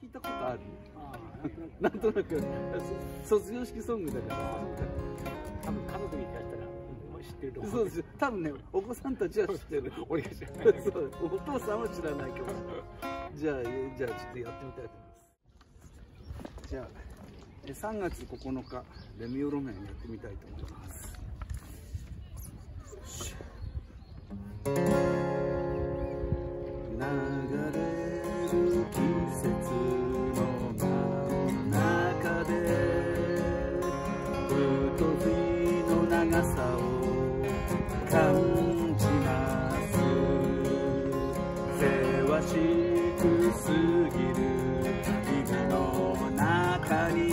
いたことある？なんとなく卒業式ソングだから。 多分家族に聞かせたら知ってると思う。 そうです。多分ね、お子さんたちは知ってる。 俺が知らない。 そう、お父さんは知らないかもしれない。じゃあちょっとやってみたいと思います。じゃあ3月9日レミオロメンやってみたいと思います。流れる季節の真ん中で太日の長さを感じます。せわしく過ぎる日々の中に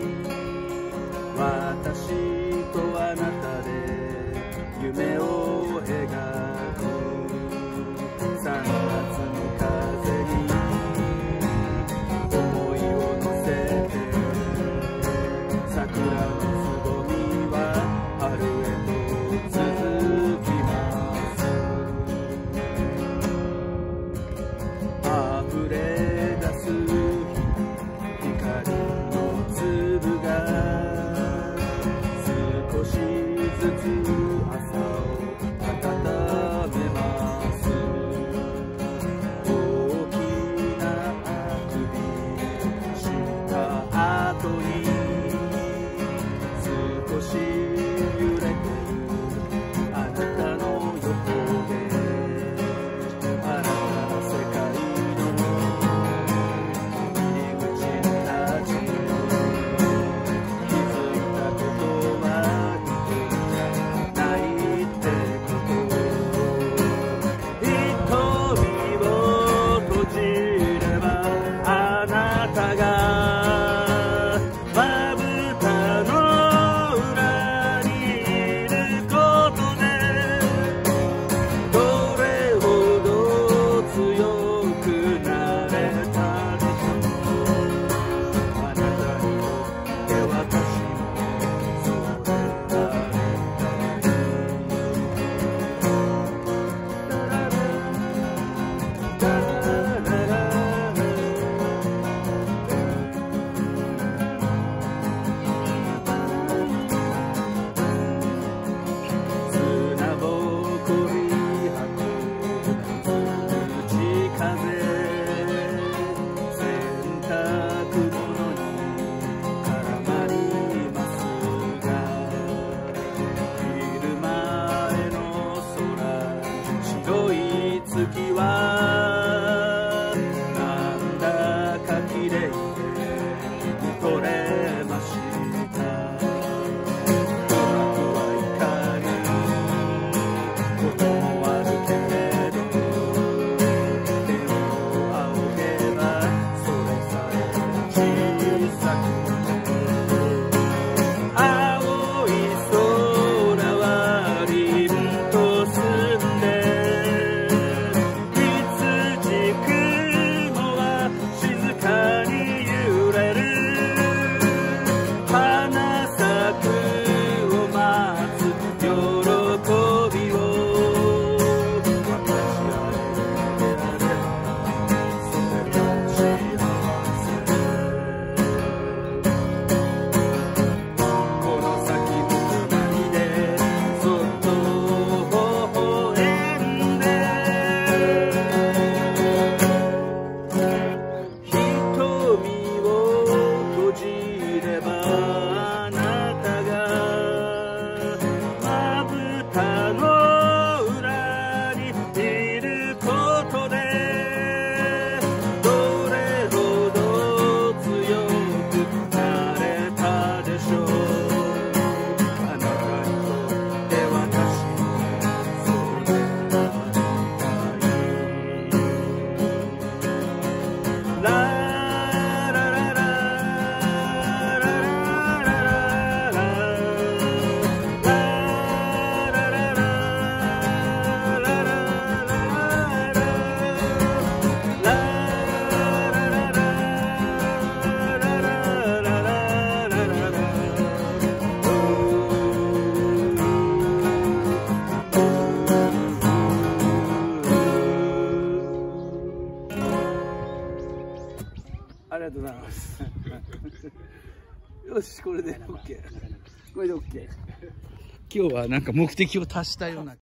私とあなたで夢を描く。3月の風に思いを乗せて桜のつぼみは春へと続きます。溢れ出す光のりがとうございます。よし、これで OK。これで OK。今日はなんか目的を達したような。